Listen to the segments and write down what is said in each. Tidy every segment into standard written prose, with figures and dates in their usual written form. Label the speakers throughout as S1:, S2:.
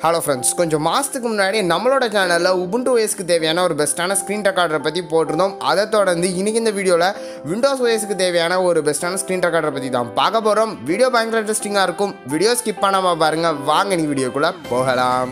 S1: Hello friends, கொஞ்சம் மாதத்துக்கு முன்னாடி நம்மளோட சேனலில் உபுண்டு ஓஎஸ்க்கு தேவையான ஒரு பெஸ்ட்டான ஸ்க்ரீன் ரெக்கார்டரை பற்றி போட்டிருந்தோம். அதை தொடர்ந்து இன்றைக்கி இந்த வீடியோவில் விண்டோஸ் ஓஎஸ்க்கு தேவையான ஒரு பெஸ்ட்டான ஸ்க்ரீன் ரெக்கார்டரை பற்றி தான் பார்க்க போகிறோம். வீடியோ பயங்கர இன்ட்ரெஸ்டிங்காக இருக்கும். வீடியோ ஸ்கிப் பண்ணாமல் பாருங்கள். வாங்க நீ வீடியோக்குள்ளே போகலாம்.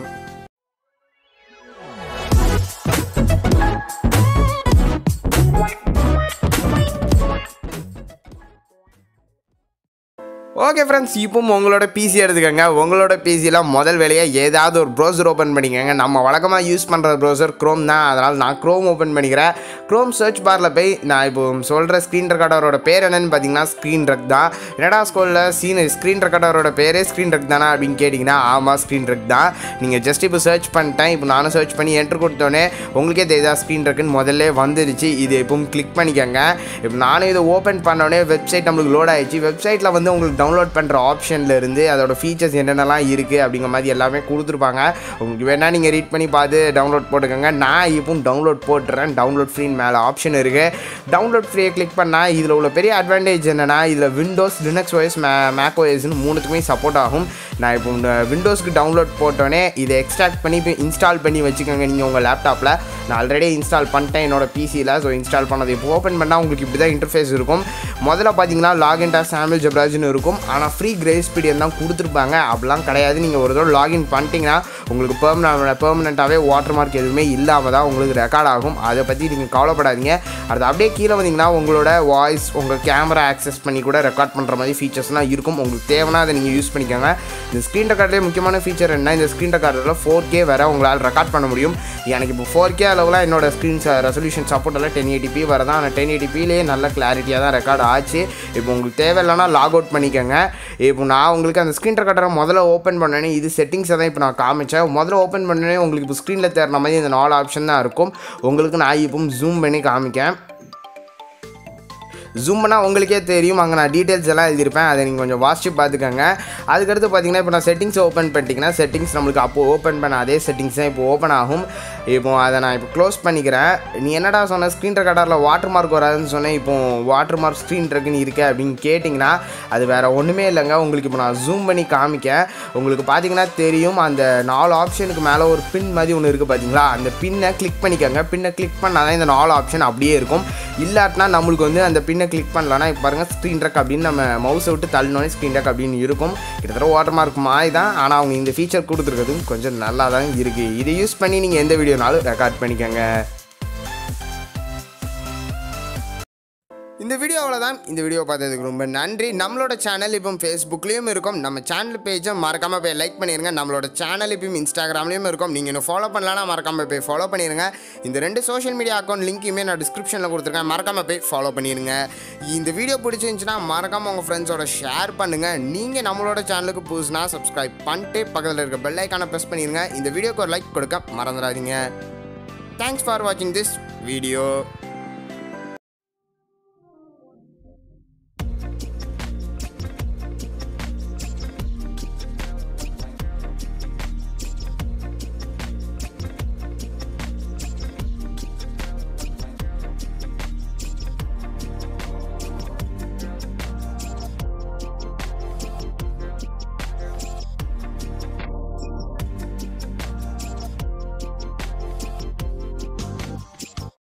S1: ஓகே ஃப்ரெண்ட்ஸ், இப்போ உங்களோட பிசி எடுத்துக்கோங்க. உங்களோட பிசியில் முதல் வேலையை ஏதாவது ஒரு ப்ரௌசர் ஓப்பன் பண்ணிக்கோங்க. நம்ம வழக்கமாக யூஸ் பண்ணுற ப்ரௌசர் க்ரோம் தான். அதனால் நான் க்ரோம் ஓப்பன் பண்ணிக்கிறேன். க்ரோம் சர்ச் பாரில் போய் நான் இப்போ சொல்கிற ஸ்க்ரீன் ரெக்கார்டரோட பேர் என்னென்னு பார்த்தீங்கன்னா ஸ்க்ரீன் ரெக் தான். என்னடா ஸ்கூலில் ஸ்க்ரீன் ரெக்கார்டரோட பேரே ஸ்க்ரீன் ரெக் தானா அப்படின்னு கேட்டிங்கன்னா ஆமாம், ஸ்க்ரீன் ரெக் தான். நீங்கள் ஜஸ்ட் இப்போ சர்ச் பண்ணிட்டேன். இப்போ நானும் சர்ச் பண்ணி என்ட்ரு கொடுத்தோன்னே உங்களுக்கே தெரியுதா ஸ்க்ரீன் ரெக்குன்னு முதல்ல வந்துருச்சு. இது இப்போவும் கிளிக் பண்ணிக்கோங்க. இப்போ நானும் இதை ஓப்பன் பண்ணோடனே வெப்சைட் நம்மளுக்கு லோட் ஆகிடுச்சு. வெப்சைட்டில் வந்து உங்களுக்கு டவுன்லோட் பண்ணுற ஆப்ஷனில் இருந்து அதோட ஃபீச்சர்ஸ் என்னென்னலாம் இருக்குது அப்படிங்கிற மாதிரி எல்லாமே கொடுத்துருப்பாங்க. உங்களுக்கு வேணால் நீங்கள் ரீட் பண்ணி பார்த்து டவுன்லோட் போட்டுக்கோங்க. நான் இப்போவும் டவுன்லோட் போட்டுறேன். டவுன்லோட் ஃப்ரீன்னு மேலே ஆப்ஷன் இருக்குது. டவுன்லோட் ஃப்ரீயை கிளிக் பண்ணால் இதில் உள்ள பெரிய அட்வான்டேஜ் என்னென்னா இதில் விண்டோஸ், லினக்ஸ் ஓஎஸ், மேக் ஓஎஸ்ன்னு மூணுத்துக்குமே சப்போர்ட் ஆகும். நான் இப்போ இந்த விண்டோஸ்க்கு டவுன்லோட் போட்டோன்னே இதை எக்ஸ்ட்ராக்ட் பண்ணி இப்போ இன்ஸ்டால் பண்ணி வச்சுக்கோங்க நீங்கள் உங்கள் லேப்டாப்பில். நான் ஆல்ரெடி இன்ஸ்டால் பண்ணிட்டேன் என்னோட பிசியில். ஸோ இன்ஸ்டால் பண்ணது இப்போ ஓப்பன் பண்ணால் உங்களுக்கு இப்படி தான் இன்டர்ஃபேஸ் இருக்கும். முதல்ல பார்த்தீங்கன்னா லாகின் டாஸ் சாமுel ஜப்ராஜ்னு இருக்கும். ஆனால் ஃப்ரீ கிரேஸ் பீரியட் தான் கொடுத்துருப்பாங்க. அப்படிலாம் கிடையாது. நீங்கள் ஒரு தடவை லாகின் பண்ணிட்டீங்கன்னா உங்களுக்கு பெர்மனெண்ட்டாகவே வாட்டர் மார்க் எதுவுமே இல்லாமல் தான் உங்களுக்கு ரெக்கார்ட் ஆகும். அதை பற்றி நீங்கள் கவலைப்படாதீங்க. அது அப்படியே கீழே வந்தீங்கன்னா உங்களோட வாய்ஸ், உங்கள் கேமரா ஆக்சஸ் பண்ணி கூட ரெக்கார்ட் பண்ணுற மாதிரி ஃபீச்சர்ஸ்லாம் இருக்கும். உங்களுக்கு தேவைன்னா அதை நீங்கள் யூஸ் பண்ணிக்கோங்க. இந்த ஸ்க்ரீன் ரெக்கார்ட்லேயே முக்கியமான ஃபீச்சர் என்ன, இந்த ஸ்க்ரீன் ரெக்கார்டில் 4K வேறு உங்களால் ரெக்கார்ட் பண்ண முடியும். எனக்கு இப்போ 4K அளவுலாம் என்னோட ஸ்க்ரீன் ரெசல்யூஷன் சப்போர்ட் எல்லாம் 1080p வரதான். ஆனால் 1080pலேயே நல்ல கிளாரிட்டியாக தான் ரெக்கார்ட் ஆச்சு. இப்போ உங்களுக்கு தேவையில்லைனா லாக் அவுட் பண்ணிக்கோங்க. இப்போ நான் உங்களுக்கு அந்த ஸ்க்ரீன் ரெக்கார்டரை முதல்ல ஓப்பன் பண்ணேனே இது செட்டிங்ஸை தான் இப்போ நான் காமிச்சேன். முதல்ல ஓப்பன் பண்ணேனே உங்களுக்கு இப்போ ஸ்க்ரீனில் தேர்ற மாதிரி இந்த 4 ஆப்ஷன் தான் இருக்கும். உங்களுக்கு நான் இப்போ ஜூம் பண்ணி காமிக்கேன். ஜூம் பண்ணால் உங்களுக்கே தெரியும். அங்கே நான் டீட்டெயில்ஸ் எல்லாம் எழுதியிருப்பேன். அதை நீங்கள் கொஞ்சம் வாசிச்சு பார்த்துக்கோங்க. அதுக்கடுத்து பார்த்தீங்கன்னா இப்போ நான் செட்டிங்ஸ் ஓப்பன் பண்ணிட்டீங்கன்னா செட்டிங்ஸ் நம்மளுக்கு அப்போது ஓப்பன் பண்ண அதே செட்டிங்ஸ் தான் இப்போ ஓப்பன் ஆகும். இப்போ அதை நான் இப்போ க்ளோஸ் பண்ணிக்கிறேன். நீ என்னடா சொன்ன ஸ்க்ரீன் ரெக்கார்டரில் வாட்டர் மார்க் வராதுன்னு சொன்னேன். இப்போ வாட்டர் மார்க் ஸ்க்ரீன் ரெக்குன்னு இருக்கே அப்படின்னு கேட்டிங்கன்னா அது வேறு ஒன்றுமே இல்லைங்க. உங்களுக்கு இப்போ நான் ஜூம் பண்ணி காமிக்கேன். உங்களுக்கு பார்த்தீங்கன்னா தெரியும் அந்த 4 ஆப்ஷனுக்கு மேலே ஒரு பின் மாதிரி ஒன்று இருக்குது பார்த்தீங்களா. அந்த பின்னை கிளிக் பண்ணிக்கோங்க. பின்னை கிளிக் பண்ணால் தான் இந்த 4 ஆப்ஷன் அப்படியே இருக்கும். இல்லாட்டினா நம்மளுக்கு வந்து அந்த பின்னை கிளிக் பண்ணலன்னா இப்போ பாருங்கள் ஸ்க்ரீன் ரெக் அப்படின்னு நம்ம மவுஸை விட்டு தள்ளினோடனே ஸ்க்ரீன் ரெக் அப்படின்னு இருக்கும். கிட்டத்தட்ட வாட்டர் மார்க் மாதிரி தான். ஆனால் அவங்க இந்த ஃபீச்சர் கொடுத்துருக்கிறது கொஞ்சம் நல்லா தான் இருக்குது. இதை யூஸ் பண்ணி நீங்கள் எந்த வீடியோனாலும் ரெக்கார்ட் பண்ணிக்கோங்க. இந்த வீடியோ அவ்வளோதான். இந்த வீடியோ பார்த்ததுக்கு ரொம்ப நன்றி. நம்மளோட சேனல் இப்போ ஃபேஸ்புக்லேயும் இருக்கும். நம்ம சேனல் பேஜை மறக்காமல் போய் லைக் பண்ணிடுங்க. நம்மளோட சேனல் இப்போயும் இன்ஸ்டாகிராம்லேயும் இருக்கும். நீங்கள் இன்னும் ஃபாலோ பண்ணலன்னா மறக்காமல் போய் ஃபாலோ பண்ணிடுங்க. இந்த 2 சோஷியல் மீடியா அக்கௌண்ட் லிங்க்குமே நான் டிஸ்கிரிப்ஷனில் கொடுத்துருக்கேன். மறக்காமல் போய் ஃபாலோ பண்ணிடுங்க. இந்த வீடியோ பிடிச்சிருந்துச்சுன்னா மறக்காமல் உங்கள் ஃப்ரெண்ட்ஸோட ஷேர் பண்ணுங்கள். நீங்கள் நம்மளோட சேனலுக்கு புதுசுனா சப்ஸ்கிரைப் பண்ணிட்டு பக்கத்தில் இருக்க பெல் ஐக்கானை ப்ரெஸ் பண்ணிடுங்க. இந்த வீடியோக்கு ஒரு லைக் கொடுக்க மறந்துடாதீங்க. தேங்க்ஸ் ஃபார் வாட்சிங் திஸ் வீடியோ.